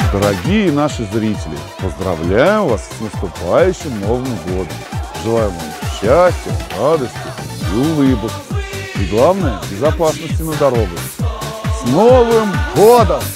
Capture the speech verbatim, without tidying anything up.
Дорогие наши зрители, поздравляю вас с наступающим Новым годом. Желаю вам счастья, радости и улыбок. И главное, безопасности на дорогах. С Новым годом!